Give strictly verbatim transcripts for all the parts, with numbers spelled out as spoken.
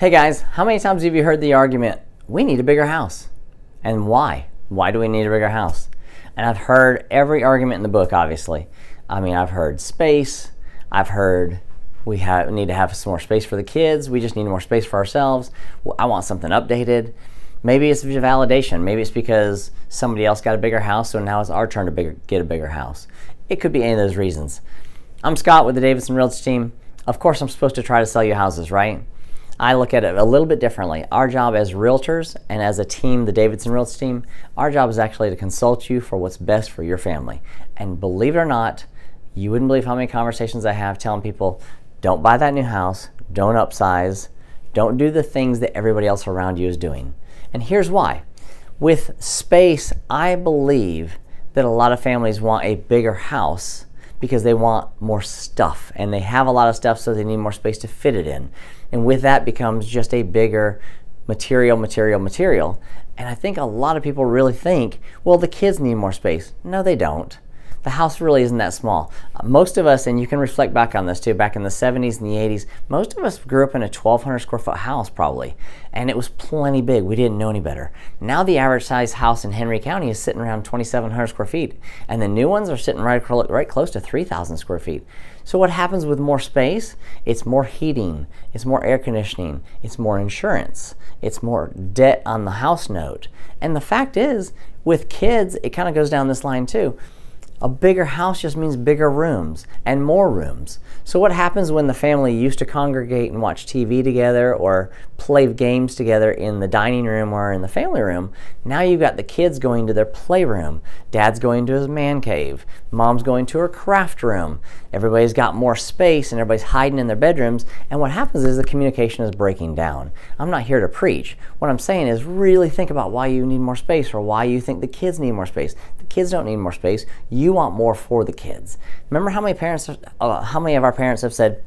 Hey guys, how many times have you heard the argument, we need a bigger house? And why? Why do we need a bigger house? And I've heard every argument in the book, obviously. I mean, I've heard space. I've heard we have, need to have some more space for the kids. We just need more space for ourselves. I want something updated. Maybe it's validation. Maybe it's because somebody else got a bigger house, so now it's our turn to bigger, get a bigger house. It could be any of those reasons. I'm Scott with the Davidson Realty team. Of course, I'm supposed to try to sell you houses, right? I look at it a little bit differently. Our job as realtors and as a team, the Davidson Realty team, our job is actually to consult you for what's best for your family. And believe it or not, you wouldn't believe how many conversations I have telling people, don't buy that new house, don't upsize, don't do the things that everybody else around you is doing. And here's why. With space, I believe that a lot of families want a bigger house because they want more stuff, and they have a lot of stuff, so they need more space to fit it in. And with that becomes just a bigger material, material, material. And I think a lot of people really think, well, the kids need more space. No, they don't. The house really isn't that small. Uh, most of us, and you can reflect back on this too, back in the seventies and the eighties, most of us grew up in a twelve hundred square foot house probably, and it was plenty big. We didn't know any better. Now the average size house in Henry County is sitting around twenty-seven hundred square feet, and the new ones are sitting right, right close to three thousand square feet. So what happens with more space? It's more heating, it's more air conditioning, it's more insurance, it's more debt on the house note. And the fact is, with kids, it kind of goes down this line too. A bigger house just means bigger rooms and more rooms. So what happens when the family used to congregate and watch T V together or play games together in the dining room or in the family room? Now you've got the kids going to their playroom. Dad's going to his man cave. Mom's going to her craft room. Everybody's got more space and everybody's hiding in their bedrooms. And what happens is the communication is breaking down. I'm not here to preach. What I'm saying is really think about why you need more space or why you think the kids need more space. The kids don't need more space. You want more for the kids. Remember how many parents, uh, how many of our parents have said,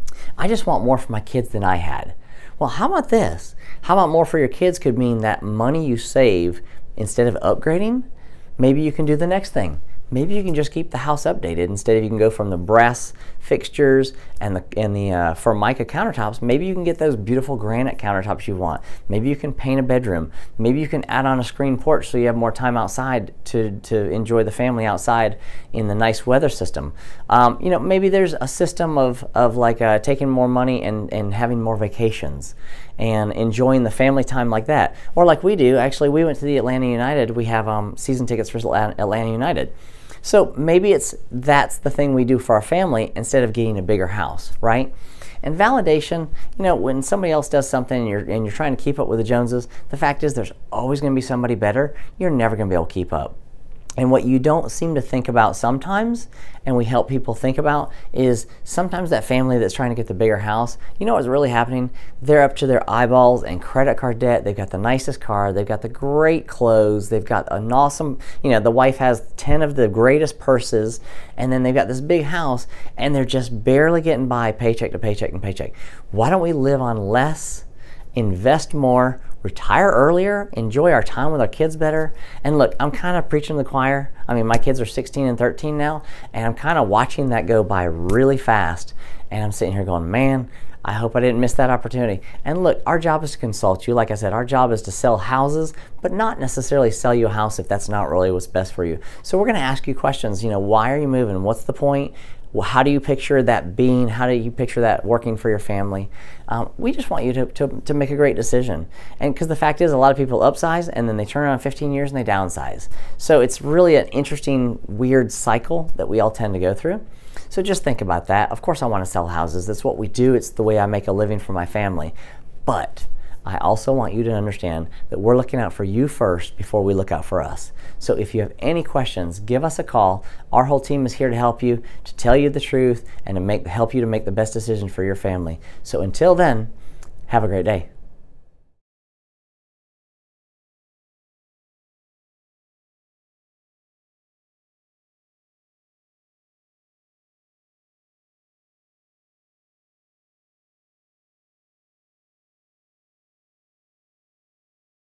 I just want more for my kids than I had. Well, how about this? How about more for your kids could mean that money you save, instead of upgrading, maybe you can do the next thing. Maybe you can just keep the house updated. Instead of you can go from the brass fixtures and the and the uh, Formica countertops, maybe you can get those beautiful granite countertops you want. Maybe you can paint a bedroom. Maybe you can add on a screen porch so you have more time outside to, to enjoy the family outside in the nice weather system. Um, you know, maybe there's a system of, of like uh, taking more money and, and having more vacations and enjoying the family time like that. Or like we do, actually, we went to the Atlanta United. We have um, season tickets for Atlanta United. So maybe it's that's the thing we do for our family instead of getting a bigger house, right? And validation, you know, when somebody else does something and you're, and you're trying to keep up with the Joneses, the fact is there's always going to be somebody better. You're never going to be able to keep up. And what you don't seem to think about sometimes, and we help people think about, is sometimes that family that's trying to get the bigger house, you know what's really happening? They're up to their eyeballs in credit card debt. They've got the nicest car. They've got the great clothes. They've got an awesome, you know, the wife has ten of the greatest purses, and then they've got this big house, and they're just barely getting by paycheck to paycheck and paycheck. Why don't we live on less, invest more, retire earlier, enjoy our time with our kids better? And look, I'm kind of preaching to the choir. I mean, my kids are sixteen and thirteen now, and I'm kind of watching that go by really fast. And I'm sitting here going, man, I hope I didn't miss that opportunity. And look, our job is to consult you. Like I said, our job is to sell houses, but not necessarily sell you a house if that's not really what's best for you. So we're going to ask you questions. You know, why are you moving? What's the point? Well, how do you picture that being? How do you picture that working for your family? Um, we just want you to, to, to make a great decision. And because the fact is, a lot of people upsize and then they turn around fifteen years and they downsize. So it's really an interesting, weird cycle that we all tend to go through. So just think about that. Of course I want to sell houses. That's what we do. It's the way I make a living for my family. But I also want you to understand that we're looking out for you first before we look out for us. So if you have any questions, give us a call. Our whole team is here to help you, to tell you the truth, and to make, help you to make the best decision for your family. So until then, have a great day.